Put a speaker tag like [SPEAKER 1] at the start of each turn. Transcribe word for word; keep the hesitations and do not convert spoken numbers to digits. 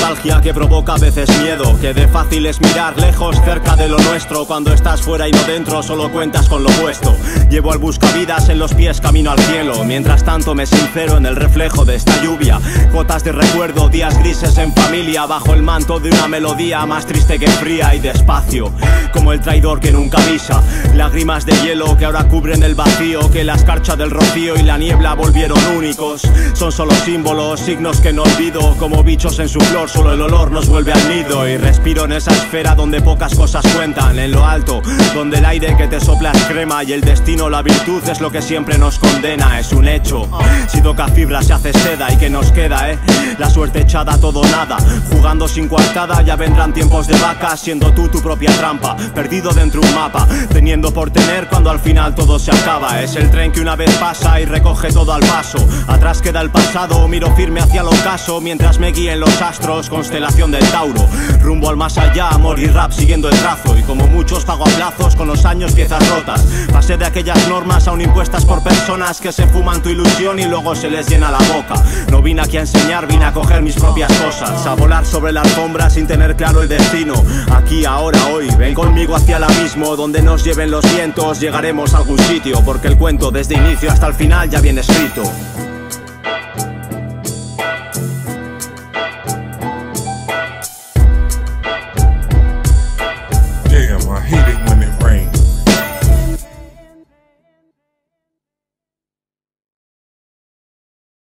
[SPEAKER 1] nostalgia que provoca a veces miedo, que de fácil es mirar lejos cerca de lo nuestro. Cuando estás fuera y no dentro, solo cuentas con lo puesto. Llevo al buscavidas en los pies camino al cielo. Mientras tanto me sincero en el reflejo de esta lluvia. Gotas de recuerdo, días grises en familia, bajo el manto de una melodía más triste que fría. Y despacio, como el traidor que nunca avisa. Lágrimas de hielo que ahora cubren el vacío, que la escarcha del rocío y la niebla volvieron únicos. Son solo símbolos, signos que no olvido. Como bichos en su flor, solo el olor nos vuelve al nido. Y respiro en esa esfera donde pocas cosas cuentan. En lo alto, donde el aire que te sopla es crema. Y el destino, la virtud, es lo que siempre nos condena. Es un hecho, si toca fibra se hace seda. ¿Y que nos queda, eh? La suerte echada a todo nada. Jugando sin coartada, ya vendrán tiempos de vacas. Siendo tú tu propia trampa, perdido dentro un mapa, teniendo por tener cuando al final todo se acaba. Es el tren que una vez pasa y recoge todo al paso. Atrás queda el pasado, miro firme hacia el ocaso, mientras me guíen los astros, constelación del Tauro. Rumbo al más allá, amor y rap siguiendo el trazo. Y como muchos pago a plazos, con los años piezas rotas. Pasé de aquellas normas aún impuestas por personas que se fuman tu ilusión y luego se les llena la boca. No vine aquí a enseñar, vine a coger mis propias cosas, a volar sobre la alfombra sin tener claro el destino. Aquí, ahora, hoy, ven conmigo hacia el abismo, donde nos lleven los vientos, llegaremos a algún sitio, porque el cuento desde inicio hasta el final ya viene escrito.